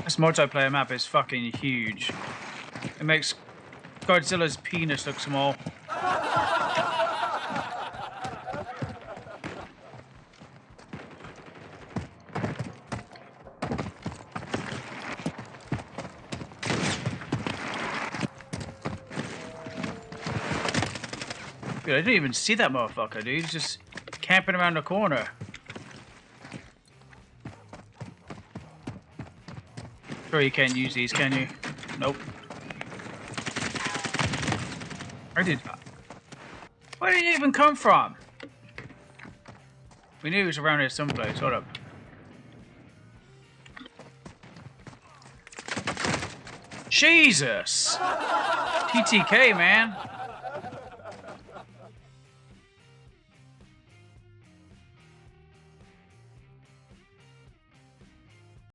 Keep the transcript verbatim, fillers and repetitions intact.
This multiplayer map is fucking huge. It makes Godzilla's penis look small. Dude, I didn't even see that motherfucker, dude. He's just camping around the corner. Sure, you can't use these, can you? Nope. Where did... Where did he even come from? We knew he was around here someplace. Hold up. Jesus! T T K, man.